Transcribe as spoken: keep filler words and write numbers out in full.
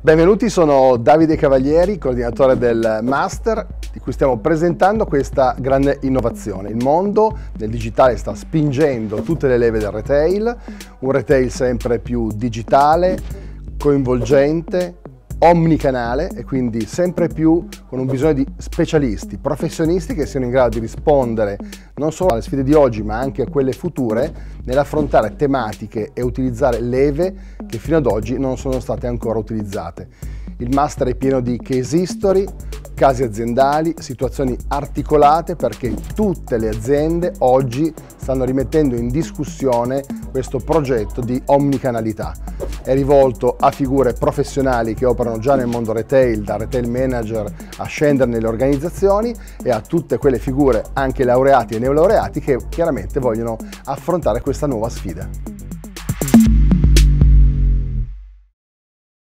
Benvenuti, sono Davide Cavalieri, coordinatore del Master, di cui stiamo presentando questa grande innovazione. Il mondo del digitale sta spingendo tutte le leve del retail, un retail sempre più digitale, coinvolgente, omnicanale e quindi sempre più con un bisogno di specialisti, professionisti che siano in grado di rispondere non solo alle sfide di oggi ma anche a quelle future nell'affrontare tematiche e utilizzare leve che fino ad oggi non sono state ancora utilizzate. Il Master è pieno di case history, casi aziendali, situazioni articolate perché tutte le aziende oggi stanno rimettendo in discussione questo progetto di omnicanalità. È rivolto a figure professionali che operano già nel mondo retail, da retail manager a scendere nelle organizzazioni, e a tutte quelle figure, anche laureati e neolaureati, che chiaramente vogliono affrontare questa nuova sfida.